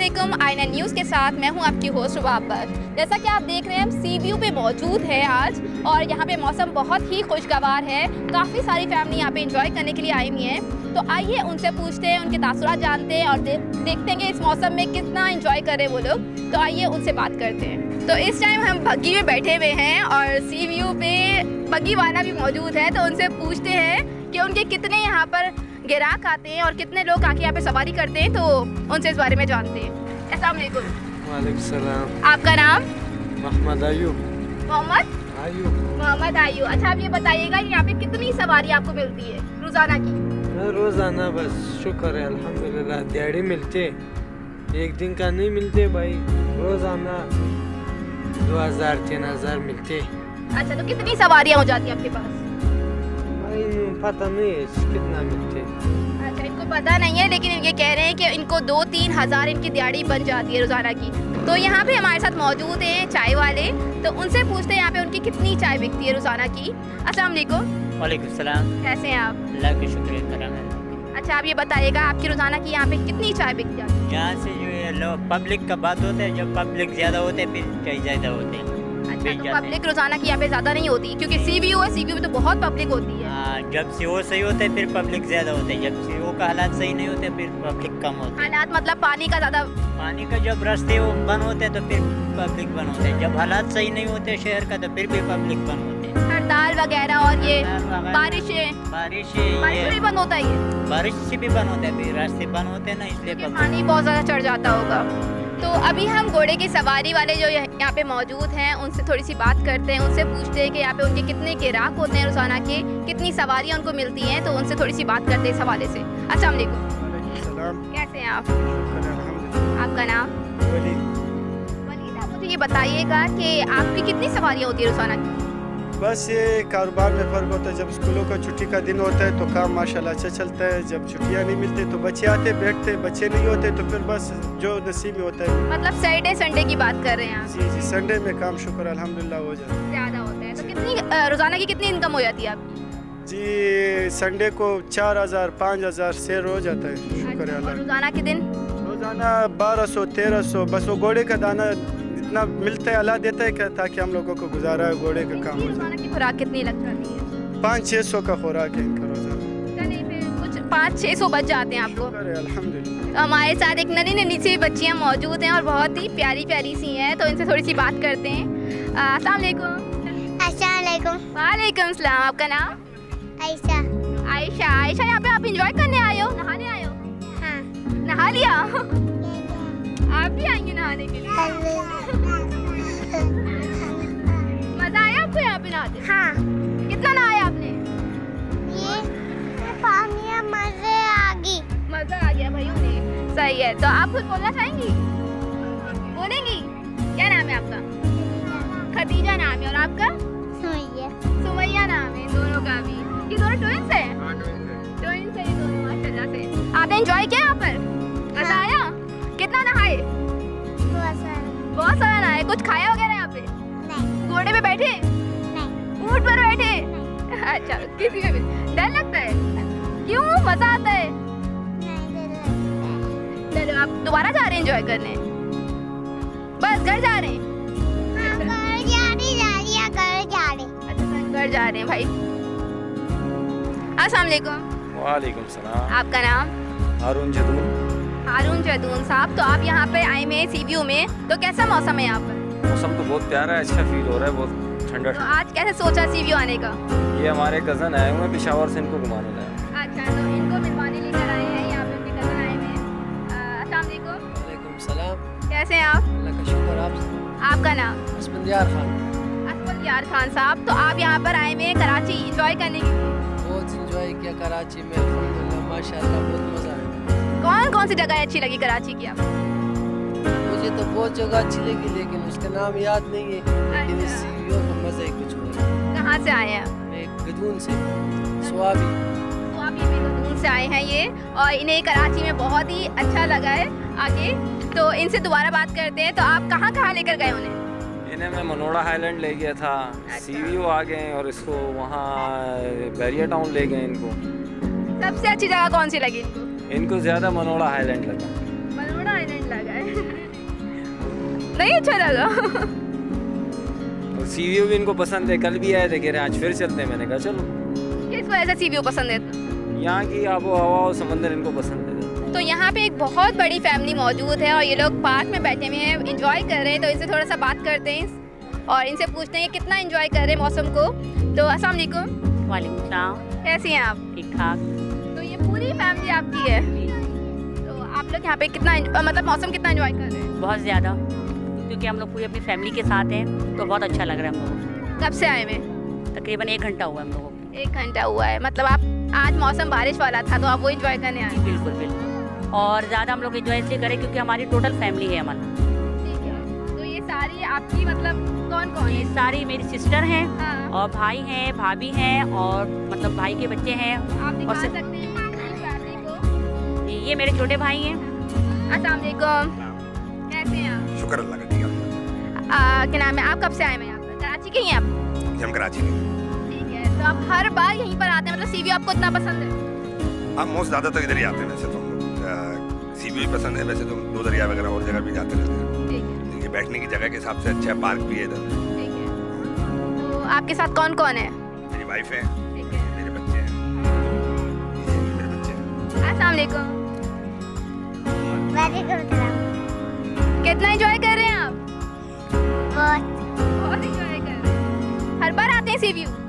अस्सलामुअलैकुम, आईना न्यूज़ के साथ मैं हूं आपकी होस्ट वापस। जैसा कि आप देख रहे हैं, हम सी व्यू पे मौजूद है आज और यहाँ पे मौसम बहुत ही खुशगवार है। काफ़ी सारी फैमिली यहाँ पे एंजॉय करने के लिए आई हुई है। तो आइए उनसे पूछते हैं, उनके तासुरात जानते हैं और देखते हैं कि इस मौसम में कितना एंजॉय कर रहे हैं वो लोग। तो आइए उनसे बात करते हैं। तो इस टाइम हम बग्गी में बैठे हुए हैं और सी व्यू पे बग्गी वाला भी मौजूद है। तो उनसे पूछते हैं कि उनके कितने यहाँ पर ग्राहक आते हैं और कितने लोग आके यहाँ पे सवारी करते हैं। तो उनसे इस बारे में जानते हैं। अस्सलाम वालेकुम। वालेकुम सलाम। आपका नाम? मोहम्मद आयूब। मोहम्मद आयूब। अच्छा, आप ये बताइएगा यहाँ पे कितनी सवारी आपको मिलती है रोज़ाना की? रोज़ाना बस शुक्र है अल्हम्दुलिल्लाह, दिहाड़ी मिलते, एक दिन का नहीं मिलते भाई। रोज़ाना 2000-3000 मिलते। अच्छा, तो कितनी सवारियाँ हो जाती है आपके पास? भाई पता नहीं है कितना मिलते। अच्छा, इनको पता नहीं है, लेकिन ये कह रहे हैं कि इनको 2-3 हज़ार इनकी दिहाड़ी बन जाती है रोज़ाना की। तो यहाँ पे हमारे साथ मौजूद हैं चाय वाले। तो उनसे पूछते हैं यहाँ पे उनकी कितनी चाय बिकती है रोज़ाना की। अस्सलाम वालेकुम। वालेकुम सलाम। कैसे हैं आप? अल्लाह का शुक्र करम है। अच्छा, आप ये बताइएगा आपकी रोज़ाना की यहाँ पे कितनी चाय बिक जाती है? यहाँ से जो है लोग पब्लिक का बात होता है, जब पब्लिक ज़्यादा होते हैं फिर चाय ज़्यादा होते हैं। अच्छा, तो पब्लिक रोज़ाना की यहाँ पे ज़्यादा नहीं होती क्योंकि सी व्यू है, सी व्यू में तो बहुत पब्लिक होती है। जब सीओ सही होते हैं फिर पब्लिक ज़्यादा होते हैं, जब सीओ का हालात सही नहीं होते फिर पब्लिक कम होती है। हालात मतलब पानी का ज़्यादा? पानी का जब रास्ते वो बंद होते हैं तो फिर पब्लिक बंद होते हैं, जब हालात सही नहीं होते शहर का तो फिर भी पब्लिक बंद होते हैं। हड़ताल वगैरह और ये बारिश भी बंद होता है। ये बारिश से भी बंद होता है, फिर रास्ते बंद होते हैं ना, इसलिए पानी बहुत ज़्यादा चढ़ जाता होगा। तो अभी हम घोड़े की सवारी वाले जो यहाँ पे मौजूद हैं उनसे थोड़ी सी बात करते हैं। उनसे पूछते हैं कि यहाँ पे उनके कितने ग्राहक होते हैं रोज़ाना के, कितनी सवारियाँ उनको मिलती हैं। तो उनसे थोड़ी सी बात करते हैं इस हवाले से। अस्सलाम वालेकुम। कैसे हैं आप? आपका नाम? वलीद। आप मुझे ये बताइएगा कि आपकी कितनी सवारियाँ होती है रोज़ाना की? बस ये कारोबार में फ़र्क होता है। जब स्कूलों का छुट्टी का दिन होता है तो काम माशाल्लाह अच्छा चलता है। जब छुट्टियां नहीं मिलती तो बच्चे आते बैठते, बच्चे नहीं होते तो फिर बस जो नसीब में होता है। मतलब सैटरडे संडे की बात कर रहे हैं आप? जी, संडे में काम शुक्र अल्हम्दुलिल्लाह हो जाता है, ज़्यादा होता है। तो कितनी रोज़ाना की कितनी इनकम हो जाती है आपकी? जी संडे को 4000-5000 शेयर हो जाता है, शुक्र है अल्लाह। रोज़ाना के दिन? रोज़ाना 1200-1300, बस वो घोड़े का दाना इतना मिलता है, अल्लाह देता है क्या, ताकि हम लोगों को गुजारा घोड़े का काम हो जाए। की खुराक कितनी लग जाती है? 500-600 का खुराक है इनका रोज़ाना। चलिए फिर कुछ 500-600 बच जाते हैं आपको। अल्हम्दुलिल्लाह। तो हमारे साथ एक नन्ही नन्ही सी बच्चियाँ मौजूद हैं और बहुत ही प्यारी प्यारी सी हैं। तो इनसे थोड़ी सी बात करते हैं। अस्सलाम वालेकुम। अस्सलाम वालेकुम। वालेकुम सलाम। आपका नाम? आयशा। आयशा। आयशा, यहाँ पे आप इंजॉय करने आए हो, नहाने आए हो? हाँ। नहा लिया? आप भी आएंगे नहाने के लिए? मजा आया आपको यहाँ पे नहाते? हाँ। कितना नहाया आपने? ये पानी में मजा आ गया भाई उन्हें। सही है। तो आप कुछ बोलना चाहेंगी? बोलेंगी? क्या नाम है आपका? खदीजा नाम है। और आपका? सुमैया। सुमैया नाम है दोनों का भी। ये दोनों ट्विंस है? ट्विंस है ये दोनों माशाल्लाह से। आपने एंजॉय किया यहाँ पर? मजा आया? कितना नहाए? बहुत सारा नहाए। कुछ खाया वगैरह यहाँ पे? नहीं। घोड़े पे बैठे? नहीं। ऊँट पर बैठे? नहीं। अच्छा, किसी में भी डर लगता है? क्यों? मजा आता है? चलो आप दोबारा जा रहे हैं एंजॉय करने? बस घर जा रहे हैं? हाँ, घर जा रहे। अच्छा, घर जा रहे हैं भाई। अस्सलाम वालेकुम। वालेकुम सलाम। आपका नाम? हारून जदून। हारून जदून साहब। तो आप यहाँ पे आए हुए सी व्यू में, तो कैसा मौसम है यहाँ पर? मौसम तो बहुत प्यारा है, अच्छा फील हो रहा है, बहुत ठंडा। तो आज कैसे सोचा सी व्यू आने का? ये हमारे कज़न आए हुए हैं पेशावर से, इनको घुमाने लाए। अच्छा, तो इनको मिलवाने लेकर आए हैं, यहाँ पे उनके कज़न आए हुए हैं। अस्सलाम वालेकुम। वालेकुम सलाम। कैसे हैं आप? अल्लाह का शुक्र। आप? आपका नाम? असफंदियार खान। असफंदियार खान साहब। तो आप यहाँ पर आए हुए हैं कराची एंजॉय करने के लिए? बहुत इंजॉय किया कराची में, अल्हम्दुलिल्लाह माशाल्लाह बहुत मज़ा आया। कौन कौन सी जगह अच्छी लगी कराची की आपको? मुझे तो बहुत जगह अच्छी लगी लेकिन उसका नाम याद नहीं है, लेकिन इस सीओ का मज़ा ही कुछ हुआ। कहाँ से आए हैं आप? मैं गदून से, स्वाबी। तो आप ये गदून से आए हैं ये, और इन्हें कराची में बहुत ही अच्छा लगा है आगे। तो इनसे दोबारा बात करते हैं। तो आप कहाँ कहाँ लेकर गए उन्हें? इन्हें मैं मनोड़ा हाईलैंड ले गया था, सीवीओ आ गए और इसको वहाँ बैरिया टाउन ले गए इनको। सबसे अच्छी जगह कौन सी लगी इनको? इनको ज़्यादा मनोड़ा हाईलैंड लगा। मनोड़ा आइलैंड लगा है। नहीं अच्छा लगा? सी व्यू भी इनको पसंद है, कल भी आए थे, कह रहे आज फिर चलते हैं। मैंने कहा चलो। किस वजह से सी व्यू पसंद है? यहाँ की आबो हवा और समंदर इनको पसंद है। तो यहाँ पे एक बहुत बड़ी फैमिली मौजूद है और ये लोग पार्क में बैठे हुए हैं, एंजॉय कर रहे हैं। तो इनसे थोड़ा सा बात करते हैं और इनसे पूछते हैं कि कितना एंजॉय कर रहे हैं मौसम को। तो अस्सलाम वालेकुम। वालेकुम सलाम। कैसी हैं आप? ठीक ठाक। तो ये पूरी फैमिली आपकी है, तो आप लोग यहाँ पे कितना मतलब मौसम कितना एंजॉय कर रहे हैं? बहुत ज़्यादा, क्योंकि हम लोग पूरी अपनी फैमिली के साथ हैं तो बहुत अच्छा लग रहा है हम लोगों को। कब से आए हुए? तकरीबन 1 घंटा हुआ हम लोगों को। 1 घंटा हुआ है। मतलब आप आज मौसम बारिश वाला था तो आप वो एंजॉय करने आए? बिल्कुल बिल्कुल, और ज़्यादा हम लोग एंजॉय इसलिए करें क्योंकि हमारी टोटल फैमिली है हमारा। ठीक है। तो ये सारी आपकी मतलब कौन कौन ये है? सारी मेरी सिस्टर हैं हाँ। और भाई हैं, भाभी हैं और मतलब भाई के बच्चे हैं। आप दिखा और सकते हैं पूरी फैमिली को? ये मेरे छोटे भाई हैं। अस्सलाम वालेकुम। कैसे हैं आप? शुक्र अल्लाह का। ठीक है। क्या नाम है? आप कब से आए हैं यहाँ पर? कराची के ही हैं आप? हम कराची के। ठीक है। तो आप हर बार यहीं पर आते हैं? मतलब सी व्यू आपको इतना पसंद है? हम मोस्ट ज़्यादा तो इधर ही आते हैं। वैसे तो सी व्यू भी पसंद है, वैसे तो दो दरिया वगैरह और जगह भी जाते रहते हैं। ठीक है। ये बैठने की जगह के हिसाब से अच्छा है, पार्क भी है इधर। ठीक है। तो आपके साथ कौन कौन है? मेरी वाइफ है, ठीक है। मेरे बच्चे हैं, ये मेरे बच्चे हैं। अस्सलाम वालेकुम। वालेकुम सलाम। कितना एंजॉय कर रहे हैं आप? बहुत। एंजॉय कर रहे हैं। हर बार आते हैं सी व्यू?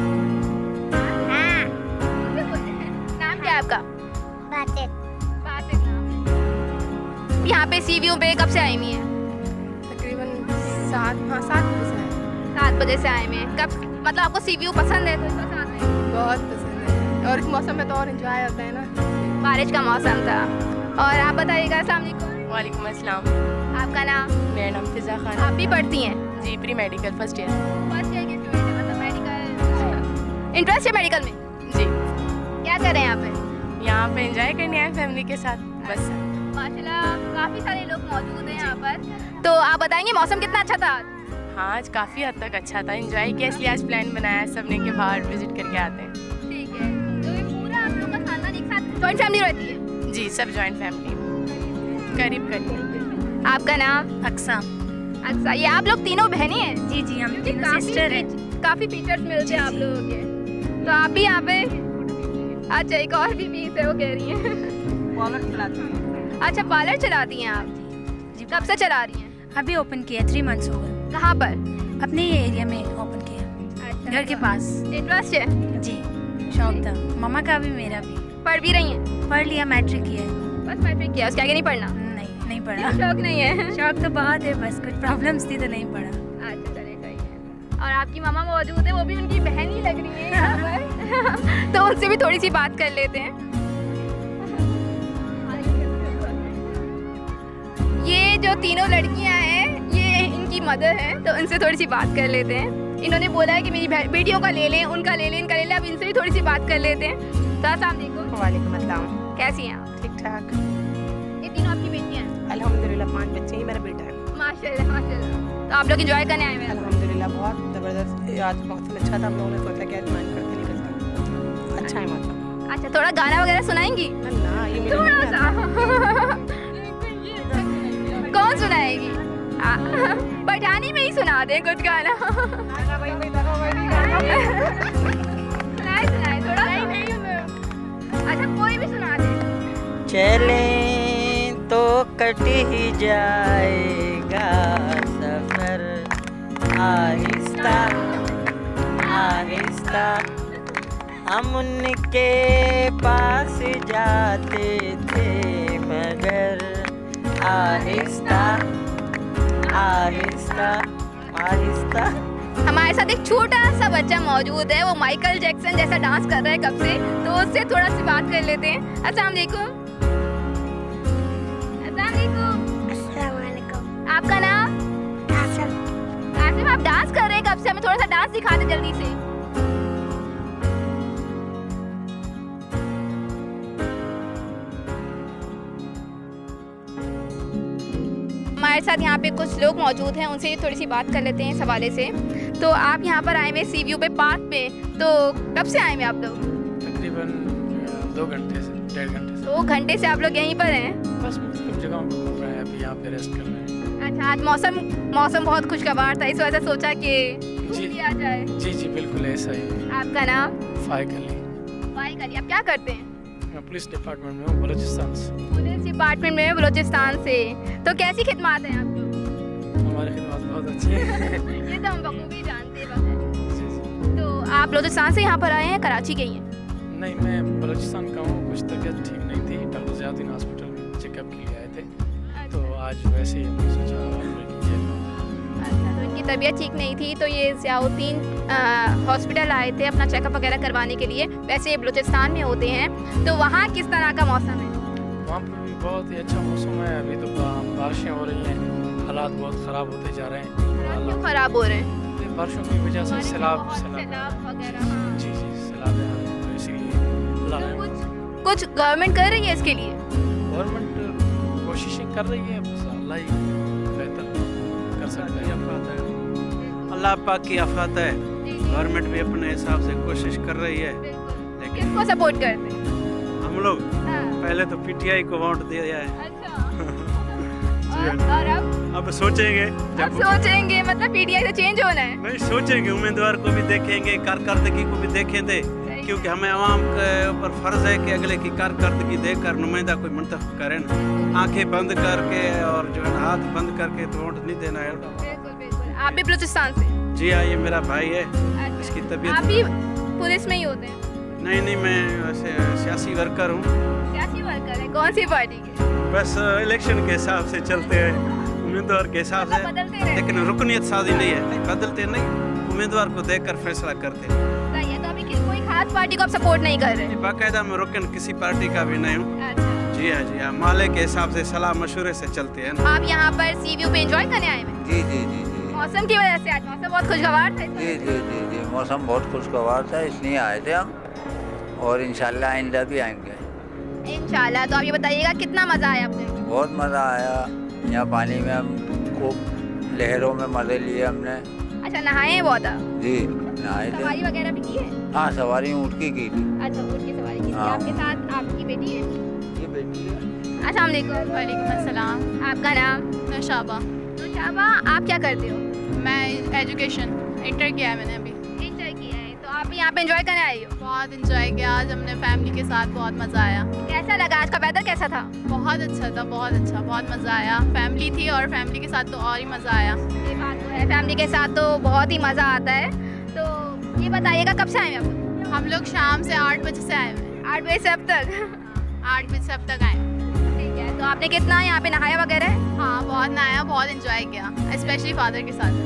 हाँ। नाम क्या है आपका? बातें। बासित नाम। यहाँ पे सी व्यू पे कब से आई हुई हैं? तकरीबन 7 बजे से आए। 7 बजे से आए हुए हैं। कब मतलब आपको सी व्यू पसंद है तो इस वजह से आते हैं? बहुत पसंद है, और इस मौसम में तो और एंजॉय होता है ना। बारिश का मौसम था। और आप बताइएगा। अस्सलाम वालेकुम। वालेकुम अस्सलाम। आपका नाम? मेरा नाम फिज़ा खान। आप भी पढ़ती हैं? जी, pre medical first year. First year की स्टूडेंट है, मतलब मेडिकल इंटरेस्ट है मेडिकल में? जी। क्या कर रहे हैं यहाँ पे? यहाँ पे एंजॉय करने आए फैमिली के साथ बस। माशाल्लाह काफ़ी सारे लोग मौजूद हैं यहाँ पर। तो आप बताएंगे मौसम कितना अच्छा था? हाँ, आज काफ़ी हद तक अच्छा था, एंजॉय किया, इसलिए आज प्लान बनाया सबने कि बाहर विजिट करके आते हैं। ठीक है। तो ये पूरा आप लोग का खानदान एक साथ जॉइंट फैमिली रहती है? जी, सब जॉइंट फैमिली करीब करीब। आपका नाम? अक्सा। अच्छा, ये आप लोग तीनों बहनें हैं? जी जी, हम क्योंकि तीनों सिस्टर हैं। काफ़ी फीचर्स मिलते हैं आप लोगों के। तो आप भी यहाँ पे? अच्छा, एक और भी पीस है, वो कह रही हैं। पार्लर चलाते हैं। अच्छा, पार्लर चलाती हैं आप? जी। कब से चला रही हैं? अभी ओपन किया, 3 मंथ्स हो गए। कहाँ पर? अपने ये एरिया में ओपन किया, अच्छा, घर के पास। इंटरेस्ट है? जी, शौक था, मामा का भी मेरा भी। पढ़ भी रही हैं? पढ़ लिया, मैट्रिक किया है। बस मैट्रिक किया, उसके आगे नहीं पढ़ना? नहीं पढ़ा। शौक नहीं है? शौक तो बहुत है, बस कुछ प्रॉब्लम्स थी तो नहीं पढ़ा। अच्छा, चलिए सही है। और आपकी मामा मौजूद है, वो भी उनकी बहन ही लग रही है यहाँ पर। तो उनसे भी थोड़ी सी बात कर लेते हैं। ये जो तीनों लड़कियां हैं ये इनकी मदर हैं, तो उनसे थोड़ी सी बात कर लेते हैं। इन्होंने बोला है कि मेरी बेटियों का ले लें, उनका ले लें, इनका ले लें। अब इनसे भी थोड़ी सी बात कर लेते हैं। तो अस्सलाम वालेकुम। वालेकुम अस्सलाम। कैसी हैं आप? ठीक ठाक। ये तीनों आपकी बेटियां हैं? अल्हम्दुलिल्लाह 5 बच्चे ही, मेरा बेटा है। माशाल्लाह माशाल्लाह। तो आप लोग एंजॉय करने आए हुए हैं? अल्हम्दुलिल्लाह बहुत ज़बरदस्त। आज मौसम अच्छा था, हम लोगों ने सोचा कि आज प्लान करके निकलते हैं। अच्छा है मौसम। अच्छा, थोड़ा गाना वगैरह सुनाएंगी? ना, ये मुझे थोड़ा नहीं आता। सा। कौन सुनाएगी? पठानी में ही सुना दे कुछ गाना। सुनाए थोड़ा। अच्छा, कोई भी सुना दे। चले तो कट ही जाएगा सफर, आहिस्ता आहिस्ता हम उनके पास जाते थे, मगर आहिस्ता आहिस्ता आहिस्ता। हमारे साथ एक छोटा सा बच्चा मौजूद है, वो माइकल जैक्सन जैसा डांस कर रहा है कब से, तो उससे थोड़ा सी बात कर लेते हैं। अस्सलाम वालेकुम। अस्सलाम वालेकुम। अस्सलाम वालेकुम। आपका नाम? आसिफ। आसिफ, आप डांस कर रहे हैं कब से? हमें थोड़ा सा डांस दिखा दे जल्दी से। हमारे साथ यहाँ पे कुछ लोग मौजूद हैं, उनसे थोड़ी सी बात कर लेते हैं इस हवाले से। तो आप यहाँ पर आए हुए सी व्यू पे, पार्क पे, तो कब से आए हुए आप लोग? तकरीबन 2 घंटे से 1.5 घंटे से। 2 घंटे से आप लोग यहीं पर हैं? बस मुख्तलिफ जगहों पर घूम रहे हैं, अभी यहाँ पे रेस्ट कर रहे हैं। अच्छा, आज मौसम बहुत खुशगवार था, इस वजह से सोचा कि किया जाए। जी बिल्कुल ऐसा ही है। आपका नाम? फाइक अली। आप क्या करते हैं? मैं पुलिस डिपार्टमेंट में हूँ, बलूचिस्तान से। पुलिस डिपार्टमेंट में बलूचिस्तान से, तो कैसी खिदमत है आपकी? हमारी खिदमत बहुत अच्छी है। ये तो हम बखूबी जानते हैं। तो आप बलूचिस्तान से यहाँ पर आए हैं, कराची के ही हैं? नहीं, मैं बलूचिस्तान का हूँ। कुछ तबीयत ठीक नहीं थी, डॉक्टर ज़ियाउद्दीन हॉस्पिटल में चेकअप के लिए आए थे। तो आज वैसे ही हमने सोचा अच्छा, तो इनकी तबीयत ठीक नहीं थी, तो ये ज़ियाउद्दीन हॉस्पिटल आए थे अपना चेकअप वगैरह करवाने के लिए। वैसे ये बलूचिस्तान में होते हैं, तो वहाँ किस तरह का मौसम है? वहाँ पर भी बहुत ही अच्छा मौसम है। अभी तो बारिशें हो रही हैं, हालात बहुत ख़राब होते जा रहे हैं। क्यों ख़राब हो रहे हैं? बारिशों की वजह से सैलाब वगैरह। जी सैलाब है, तो इसीलिए कुछ गवर्नमेंट कर रही है इसके लिए? गवर्नमेंट कोशिशें कर रही है, बस अल्लाह ही बेहतर कर सकता है। अल्लाह पाक की आफत है। गवर्नमेंट भी अपने हिसाब से कोशिश कर रही है, लेकिन किसको सपोर्ट करते हैं हम लोग? पहले तो पीटीआई को वोट दिया है। और अब सोचेंगे, मतलब पीटीआई से चेंज होना है? नहीं, सोचेंगे, उम्मीदवार को भी देखेंगे, कारकर्दगी को भी देखेंगे, क्योंकि हमें आवाम के ऊपर फर्ज है कि अगले की कारकर्दगी देखकर नुमाइंदा कोई मुंतखब करें ना। आंखें बंद करके और जो है हाथ बंद करके तो वोट नहीं देना है। बिल्कुल। आप भी बलूचिस्तान से? जी हाँ, ये मेरा भाई है। इसकी तबीयत। आप भी पुलिस में ही होते हैं? नहीं, मैं सियासी वर्कर हूँ। सियासी वर्कर है? कौन सी पार्टी के? बस इलेक्शन के हिसाब से चलते हैं, उम्मीदवार के हिसाब से, लेकिन रुकनीत साजी नहीं है। बदलते नहीं, उम्मीदवार को देखकर फैसला करते हैं। तो अभी कोई खास पार्टी को आप सपोर्ट नहीं कर रहे? बाकायदा मैं रुकन किसी पार्टी का भी नहीं हूँ। जी हाँ, माले के हिसाब से सलाह मशवरे से चलते हैं। आप यहाँ पर सी व्यू पे एंजॉय करने आए हैं? जी। मौसम की वजह से? आज मौसम बहुत खुशगवार था। जी, मौसम बहुत खुशगवार था, इसलिए आए थे हम, और इंशाल्लाह आइंदा भी आएंगे इंशाल्लाह। तो आप ये बताइएगा कितना मज़ा आया आपने? बहुत मज़ा आया यहाँ पानी में, हम खूब लहरों में मज़े लिए हमने। अच्छा, नहाए हैं बहुत? जी, नहाए थे। सवारी वगैरह भी की है? हाँ, सवारी ऊँट की थी। अच्छा, ऊँट की सवारी की थी। आपके साथ आपकी बेटी है? ये बेटी है। अस्सलाम वालेकुम। वालेकुम अस्सलाम। आपका नाम? नशाबा। तो शाबा, आप क्या करते हो? मैं एजुकेशन इंटर किया है, मैंने अभी इंटर किया है। तो आप यहाँ पे एंजॉय करने आई हो? बहुत एंजॉय किया आज हमने फैमिली के साथ, बहुत मज़ा आया। कैसा लगा? आज का वेदर कैसा था? बहुत अच्छा था, बहुत अच्छा, बहुत मज़ा आया। फैमिली थी और फैमिली के साथ तो और ही मज़ा आया। ये बात तो है, फैमिली के साथ तो बहुत ही मज़ा आता है। तो ये बताइएगा कब से आए हैं आप? हम लोग शाम से 8 बजे से आए हुए। 8 बजे से अब तक? 8 बजे से अब तक आए। ठीक है। तो आपने कितना यहाँ पे नहाया वगैरह? हाँ, बहुत नहाया, बहुत एंजॉय किया, स्पेशली फादर के साथ।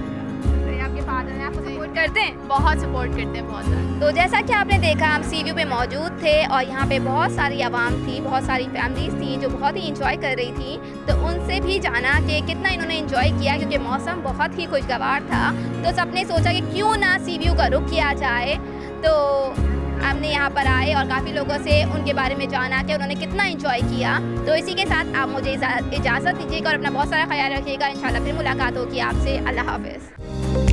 आपके फादर हैं, आपको सपोर्ट करते हैं? बहुत सपोर्ट करते हैं, बहुत ज़्यादा। तो जैसा कि आपने देखा, हम सी व्यू पे मौजूद थे और यहाँ पे बहुत सारी आवाम थी, बहुत सारी फैमिलीज थी जो बहुत ही इंजॉय कर रही थी। तो उनसे भी जाना कि कितना इन्होंने इंजॉय किया, क्योंकि मौसम बहुत ही खुशगवार था। तो सबने सोचा कि क्यों ना सी व्यू का रुख किया जाए। तो हमने यहाँ पर आए और काफ़ी लोगों से उनके बारे में जाना कि उन्होंने कितना एंजॉय किया। तो इसी के साथ आप मुझे इजाज़त दीजिएगा और अपना बहुत सारा ख्याल रखिएगा। इंशाल्लाह फिर मुलाकात होगी आपसे। अल्लाह हाफ़िज़।